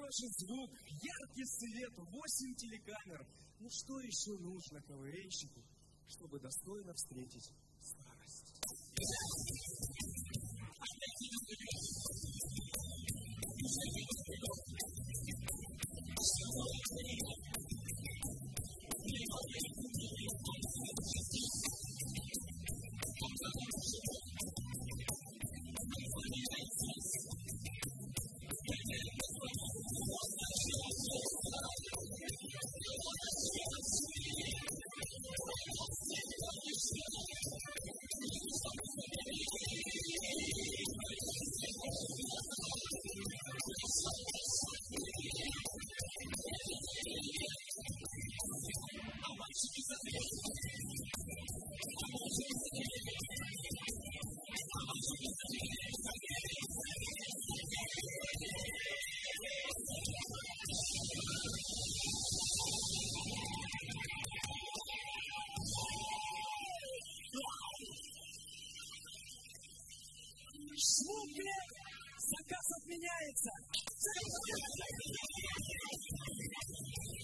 Хороший звук, яркий свет, 8 телекамер. Ну что еще нужно КВНщику, чтобы достойно встретить старость? Шмукле! Заказ отменяется!